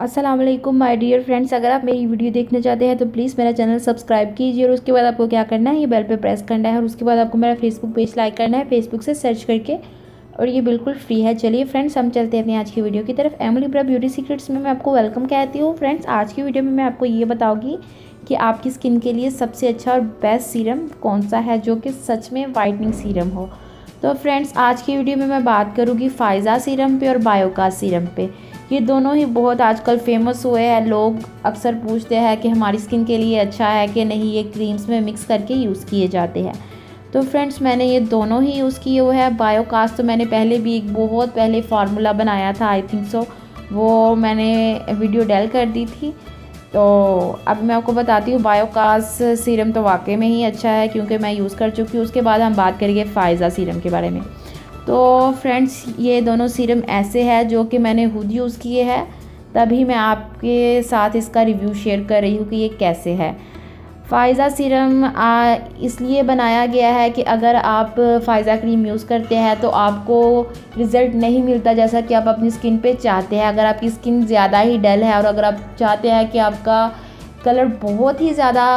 अस्सलाम वालेकुम my dear friends. अगर आप मेरी वीडियो देखना चाहते हैं तो प्लीज़ मेरा चैनल सब्सक्राइब कीजिए और उसके बाद आपको क्या करना है, ये बेल पे प्रेस करना है और उसके बाद आपको मेरा फेसबुक पेज लाइक करना है फेसबुक से सर्च करके, और ये बिल्कुल फ्री है। चलिए फ्रेंड्स, हम चलते हैं अपनी आज की वीडियो की तरफ। एमिली ब्रा ब्यूटी सीक्रेट्स में मैं आपको वेलकम कहती हूँ। फ्रेंड्स, आज की वीडियो में मैं आपको ये बताऊँगी कि आपकी स्किन के लिए सबसे अच्छा और बेस्ट सीरम कौन सा है जो कि सच में वाइटनिंग सीरम हो। तो फ्रेंड्स, आज की वीडियो में मैं बात करूँगी फ़ायज़ा सीरम पे और बायोकास सीरम पे। ये दोनों ही बहुत आजकल फेमस हुए हैं। लोग अक्सर पूछते हैं कि हमारी स्किन के लिए अच्छा है कि नहीं, ये क्रीम्स में मिक्स करके यूज़ किए जाते हैं। तो फ्रेंड्स, मैंने ये दोनों ही यूज़ किए हुए हैं। बायोकास तो मैंने पहले भी एक बहुत पहले फार्मूला बनाया था, आई थिंक सो, वो मैंने वीडियो डाल कर दी थी। तो अब मैं आपको बताती हूँ, बायोकास सीरम तो वाकई में ही अच्छा है क्योंकि मैं यूज़ कर चुकी हूँ। उसके बाद हम बात करेंगे फ़ायज़ा सीरम के बारे में। तो फ्रेंड्स, ये दोनों सीरम ऐसे हैं जो कि मैंने खुद यूज़ किए हैं, तभी मैं आपके साथ इसका रिव्यू शेयर कर रही हूँ कि ये कैसे है। फ़ायज़ा सीरम इसलिए बनाया गया है कि अगर आप फ़ायज़ा क्रीम यूज़ करते हैं तो आपको रिज़ल्ट नहीं मिलता जैसा कि आप अपनी स्किन पे चाहते हैं। अगर आपकी स्किन ज़्यादा ही डल है और अगर आप चाहते हैं कि आपका कलर बहुत ही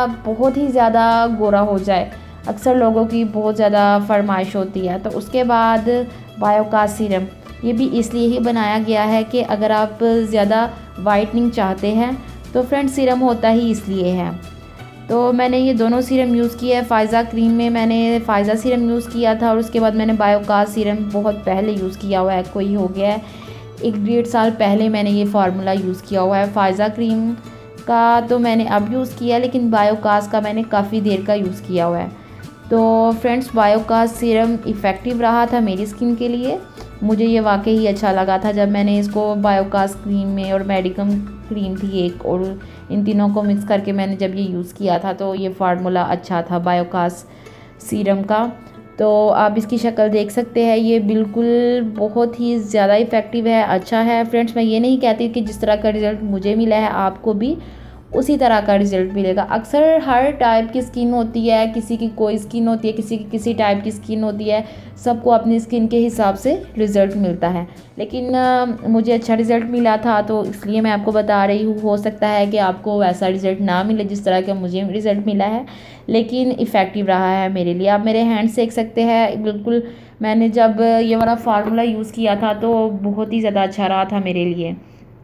ज़्यादा गोरा हो जाए, अक्सर लोगों की बहुत ज़्यादा फरमाइश होती है, तो उसके बाद बायोकास सीरम ये भी इसलिए ही बनाया गया है कि अगर आप ज़्यादा वाइटनिंग चाहते हैं तो फ्रेंड सीरम होता ही इसलिए है। तो मैंने ये दोनों सीरम यूज़ किया है। फ़ायज़ा क्रीम में मैंने फ़ायज़ा सीरम यूज़ किया था और उसके बाद मैंने बायोकास सीरम बहुत पहले यूज़ किया हुआ है, कोई हो गया है 1-1.5 साल पहले मैंने ये फार्मूला यूज़ किया हुआ है। फ़ायज़ा क्रीम का तो मैंने अब यूज़ किया, लेकिन बायोकास का मैंने काफ़ी देर का यूज़ किया हुआ है। तो फ्रेंड्स, बायोकास सीरम इफ़ेक्टिव रहा था मेरी स्किन के लिए। मुझे ये वाकई ही अच्छा लगा था जब मैंने इसको बायोकास क्रीम में, और मेडिकम क्रीम थी एक, और इन तीनों को मिक्स करके मैंने जब ये यूज़ किया था तो ये फार्मूला अच्छा था बायोकास सीरम का। तो आप इसकी शक्ल देख सकते हैं, ये बिल्कुल बहुत ही ज़्यादा इफ़ेक्टिव है, अच्छा है। फ्रेंड्स, मैं ये नहीं कहती कि जिस तरह का रिज़ल्ट मुझे मिला है आपको भी उसी तरह का रिज़ल्ट मिलेगा। अक्सर हर टाइप की स्किन होती है, किसी की कोई स्किन होती है, किसी की किसी टाइप की स्किन होती है, सबको अपनी स्किन के हिसाब से रिज़ल्ट मिलता है। लेकिन मुझे अच्छा रिज़ल्ट मिला था तो इसलिए मैं आपको बता रही हूँ। हो सकता है कि आपको वैसा रिज़ल्ट ना मिले जिस तरह का मुझे रिज़ल्ट मिला है, लेकिन इफ़ेक्टिव रहा है मेरे लिए। आप मेरे हैंड देख सकते हैं, बिल्कुल मैंने जब ये वाला फार्मूला यूज़ किया था तो बहुत ही ज़्यादा अच्छा रहा था मेरे लिए।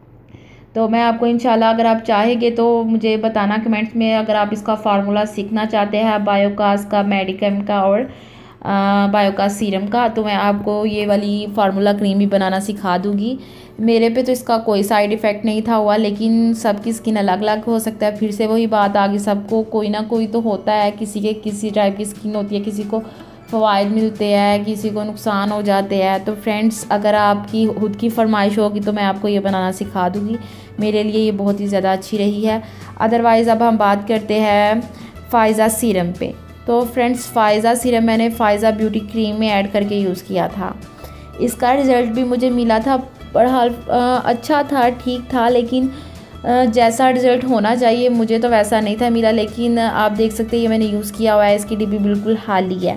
तो मैं आपको इंशाल्लाह, अगर आप चाहेंगे तो मुझे बताना कमेंट्स में, अगर आप इसका फार्मूला सीखना चाहते हैं बायोकास का, मेडिकम का और बायोकास सीरम का, तो मैं आपको ये वाली फार्मूला क्रीम भी बनाना सिखा दूँगी। मेरे पे तो इसका कोई साइड इफ़ेक्ट नहीं था हुआ, लेकिन सबकी स्किन अलग अलग हो सकता है। फिर से वही बात आ गई, सबको कोई ना कोई तो होता है, किसी के किसी टाइप की स्किन होती है, किसी को फ़वाइद मिलते हैं, किसी को नुकसान हो जाते हैं। तो फ्रेंड्स, अगर आपकी खुद की फरमाइश होगी तो मैं आपको ये बनाना सिखा दूँगी। मेरे लिए ये बहुत ही ज़्यादा अच्छी रही है। अदरवाइज़ अब हम बात करते हैं फ़ायज़ा सीरम पे। तो फ्रेंड्स, फ़ायज़ा सीरम मैंने फ़ायज़ा ब्यूटी क्रीम में ऐड करके यूज़ किया था। इसका रिज़ल्ट भी मुझे मिला था, बहरहाल अच्छा था, ठीक था, लेकिन जैसा रिज़ल्ट होना चाहिए मुझे तो वैसा नहीं था मिला। लेकिन आप देख सकते हैं ये मैंने यूज़ किया हुआ है, इसकी डिब्बी बिल्कुल खाली है,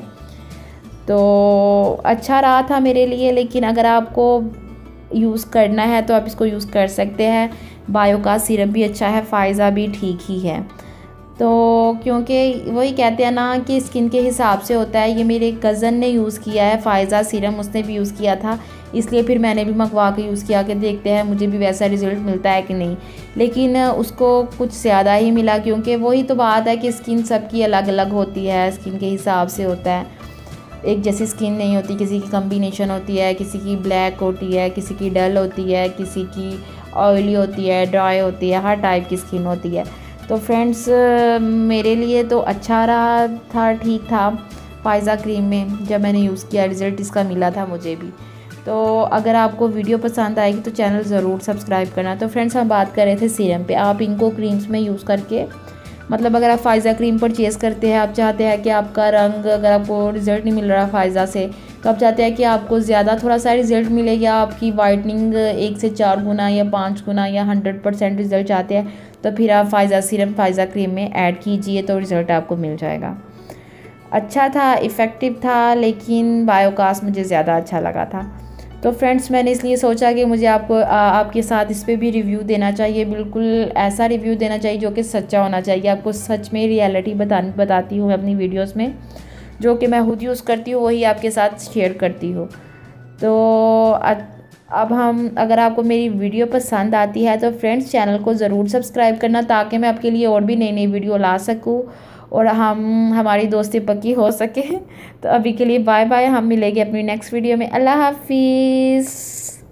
तो अच्छा रहा था मेरे लिए। लेकिन अगर आपको यूज़ करना है तो आप इसको यूज़ कर सकते हैं। बायोकास सीरम भी अच्छा है, फ़ायज़ा भी ठीक ही है। तो क्योंकि वही कहते हैं ना कि स्किन के हिसाब से होता है। ये मेरे कज़न ने यूज़ किया है फ़ायज़ा सीरम, उसने भी यूज़ किया था, इसलिए फिर मैंने भी मंगवा के यूज़ किया कि देखते हैं मुझे भी वैसा रिज़ल्ट मिलता है कि नहीं। लेकिन उसको कुछ ज़्यादा ही मिला, क्योंकि वही तो बात है कि स्किन सबकी अलग अलग होती है, स्किन के हिसाब से होता है। एक जैसी स्किन नहीं होती, किसी की कम्बिनेशन होती है, किसी की ब्लैक होती है, किसी की डल होती है, किसी की ऑयली होती है, ड्राई होती है, हर टाइप की स्किन होती है। तो फ्रेंड्स, मेरे लिए तो अच्छा रहा था, ठीक था। फ़ायज़ा क्रीम में जब मैंने यूज़ किया, रिज़ल्ट इसका मिला था मुझे भी। तो अगर आपको वीडियो पसंद आएगी तो चैनल ज़रूर सब्सक्राइब करना। तो फ्रेंड्स, हम बात कर रहे थे सीरम पे। आप इनको क्रीम्स में यूज़ करके, मतलब अगर आप फ़ायज़ा क्रीम परचेज़ करते हैं, आप चाहते हैं कि आपका रंग, अगर आपको रिज़ल्ट नहीं मिल रहा फ़ायज़ा से, तो आप चाहते हैं कि आपको ज़्यादा थोड़ा सा रिज़ल्ट मिले, या आपकी वाइटनिंग 1 से 4 गुना या 5 गुना या 100% रिज़ल्ट चाहते हैं, तो फिर आप फ़ायज़ा सीरम फ़ायज़ा क्रीम में ऐड कीजिए, तो रिज़ल्ट आपको मिल जाएगा। अच्छा था, इफ़ेक्टिव था, लेकिन बायोकास मुझे ज़्यादा अच्छा लगा था। तो फ्रेंड्स मैंने इसलिए सोचा कि मुझे आपके साथ इस पर भी रिव्यू देना चाहिए, बिल्कुल ऐसा रिव्यू देना चाहिए जो कि सच्चा होना चाहिए। आपको सच में रियलिटी बताती हूँ अपनी वीडियोस में, जो कि मैं खुद यूज़ करती हूँ वही आपके साथ शेयर करती हूँ। तो अब अगर आपको मेरी वीडियो पसंद आती है तो फ्रेंड्स चैनल को ज़रूर सब्सक्राइब करना, ताकि मैं आपके लिए और भी नई नई वीडियो ला सकूँ और हमारी दोस्ती पक्की हो सके। तो अभी के लिए बाय बाय, हम मिलेंगे अपनी नेक्स्ट वीडियो में। अल्लाह हाफिज़।